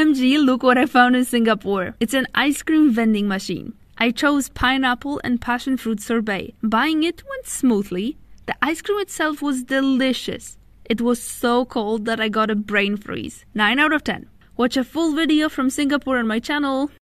OMG, look what I found in Singapore. It's an ice cream vending machine. I chose pineapple and passion fruit sorbet. Buying it went smoothly. The ice cream itself was delicious. It was so cold that I got a brain freeze. 9 out of 10. Watch a full video from Singapore on my channel.